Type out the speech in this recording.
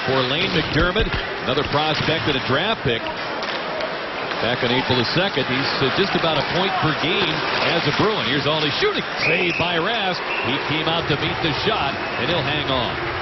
for Lane McDermott, another prospect and a draft pick. Back on April the 2nd, he's just about a point per game as a Bruin. Here's all he's shooting. Saved by Rask. He came out to meet the shot, and he'll hang on.